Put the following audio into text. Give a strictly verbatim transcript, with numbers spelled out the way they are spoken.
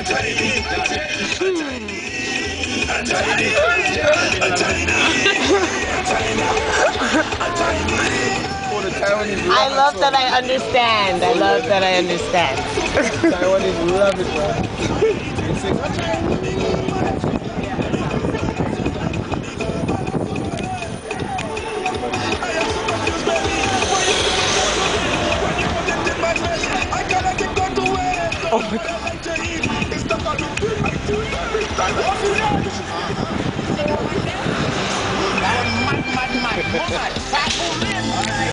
I love that I understand. I love that I understand. Taiwanese love it, bro. Oh my God.